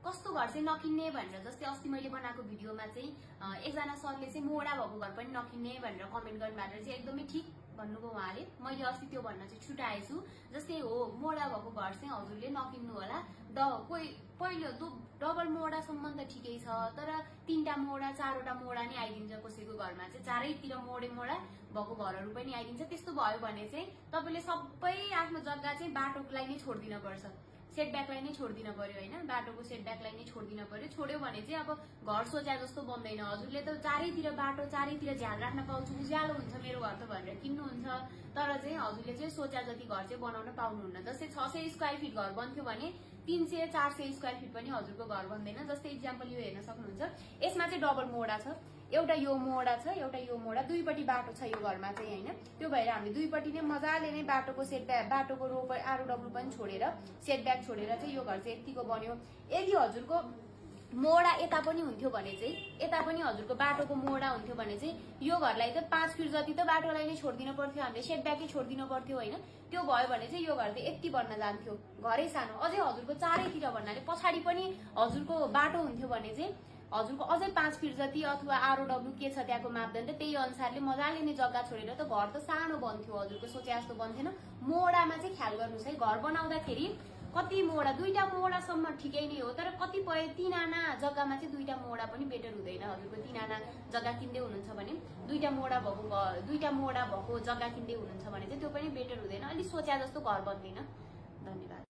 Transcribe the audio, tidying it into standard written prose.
कस्तो घर चाहिँ नकिन्ने भनेर, जस्तै अस्ति मैले बनाएको भिडियोमा चाहिँ एकजना सरले चाहिँ मोडा भएको घर पनि नकिन्ने भनेर कमेन्ट गर्नुभएको चाहिँ एकदमै ठिक भन्नुभयो उहाँले। मैले अस्ति त्यो भन्न चाहिँ छुटाएछु। जस्तै हो मोडा भएको घर चाहिँ हजुरले नकिन्नु होला। कोही पहिलो डबल मोडासम्म त ठिकै छ, तर 3टा मोडा 4वटा मोडा नै आइदिन्छ। कसैको घरमा चाहिँ चारैतिर मोडा भएको घरहरू पनि आइदिन्छ। त्यस्तो भयो भने चाहिँ तपाईँले सबै आफ्नो जग्गा चाहिँ बाटोलाई नै छोडिदिन पर्छ, सेटब्याकलाई नै छोडिदिन पर्यो होइन, बाटोको सेटब्याकलाई नै छोडिदिन पर्यो। छोड्यो भने चाहिँ अब घर सोच्या जस्तो बन्दैन। हजुरले त चारैतिर बाटो चारैतिर झ्याल राख्न पाउँछु, उज्यालो हुन्छ मेरो घर त भनेर किन्नुहुन्छ, तर चाहिँ हजुरले चाहिँ सोच्या जति घर चाहिँ बनाउन पाउनुहुन्न। जस्तै 600 स्क्वायर फिट घर बन्थ्यो भने 300-400 स्क्वायर फिट पनि हजुरको घर बन्दैन। जस्तै इक्जाम्पल यो हेर्न सक्नुहुन्छ, यसमा चाहिँ डबल मोडा छ, एउटा यो मोडा छ, एउटा यो मोडा, दुईपट्टि बाटो छ यो घरमा चाहिँ होइन। त्यो भएर हामी दुईपट्टि नै मजाले नै बाटोको सेटब्याक, बाटोको रो आरओडब्ल्यू पनि छोडेर सेटब्याक छोडेर चाहिँ यो घर चाहिँ यतिको बन्यो। यदि हजुरको मोडा यता पनि हुन्थ्यो भने चाहिँ, यता पनि हजुरको बाटोको मोडा हुन्थ्यो भने चाहिँ यो घरलाई त 5 फिट जति त बाटोलाई नै छोडिदिनु पर्थ्यो, हामीले सेटब्याकै छोडिदिनु पर्थ्यो होइन। त्यो भयो भने चाहिँ यो घर चाहिँ यति बन्न जान्थ्यो, घरै सानो। अझै हजुरको चारैतिर भन्नाले पछाडि पनि हजुरको बाटो हुन्थ्यो भने चाहिँ हजुरको अझै 5 फिट जति अथवा आरओडब्ल्यू के छ त्यहाँको मापदण्ड, त्यही अनुसारले मजाले नै जग्गा छोडेर त घर त सानो बन्थ्यो, हजुरको सोचे जस्तो बन्थेन। मोडामा चाहिँ ख्याल गर्नुहोस् है, घर बनाउँदाखेरि कति मोडा, 2टा मोडासम्म ठिकै नै हो, तर कतिपय 3 आना जग्गामा चाहिँ 2टा मोडा पनि बेटर हुँदैन। हजुरको 3 आना जग्गा किन्दै हुनुहुन्छ भने 2टा मोडा भएको जग्गा किन्दै हुनुहुन्छ भने चाहिँ त्यो पनि बेटर हुँदैन, अलिक सोच्या जस्तो घर बन्दैन। धन्यवाद।